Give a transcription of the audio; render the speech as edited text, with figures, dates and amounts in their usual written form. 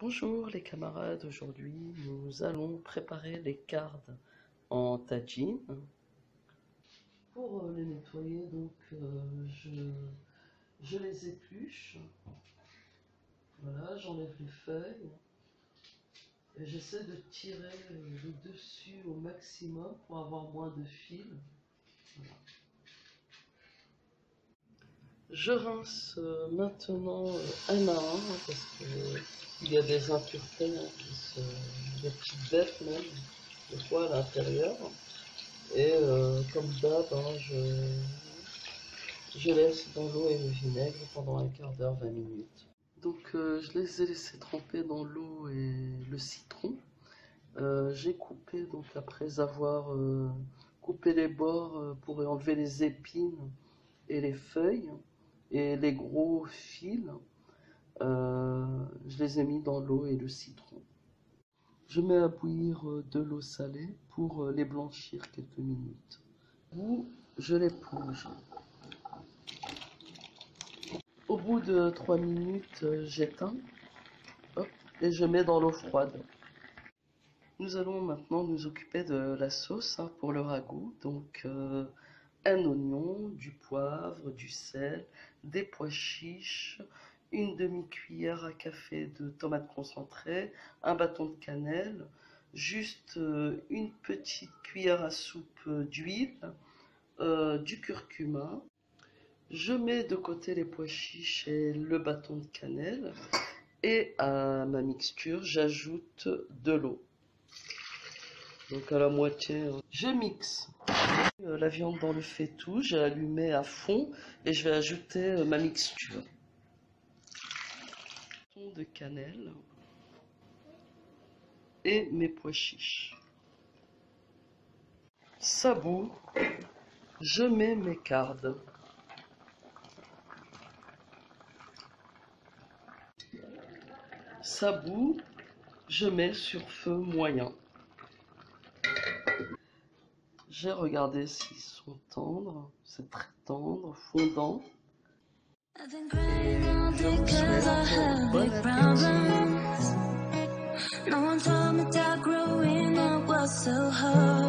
Bonjour les camarades, aujourd'hui nous allons préparer les cardes en tagine. Pour les nettoyer, donc je les épluche. Voilà, j'enlève les feuilles et j'essaie de tirer le dessus au maximum pour avoir moins de fils. Voilà. Je rince maintenant un à un parce qu'il y a des impuretés, des petites bêtes même, des fois à l'intérieur. Et comme d'hab, je laisse dans l'eau et le vinaigre pendant un quart d'heure, 20 minutes. Donc je les ai laissés tremper dans l'eau et le citron. J'ai coupé, donc après avoir coupé les bords pour enlever les épines et les feuilles et les gros fils, je les ai mis dans l'eau et le citron. Je mets à bouillir de l'eau salée pour les blanchir quelques minutes. Je les plonge. Au bout de 3 minutes, j'éteins et je mets dans l'eau froide. Nous allons maintenant nous occuper de la sauce pour le ragoût. Donc un oignon, du poivre, du sel, des pois chiches, une demi-cuillère à café de tomates concentrées, un bâton de cannelle, juste une petite cuillère à soupe d'huile, du curcuma. Je mets de côté les pois chiches et le bâton de cannelle et à ma mixture j'ajoute de l'eau. Donc à la moitié, je mixe la viande dans le faitout, j'ai allumé à fond et je vais ajouter ma mixture. De cannelle et mes pois chiches. Ça bout, je mets mes cardes. Ça bout, je mets sur feu moyen. J'ai regardé s'ils sont tendres, c'est très tendre, fondant. Je vous souhaite bon appétit.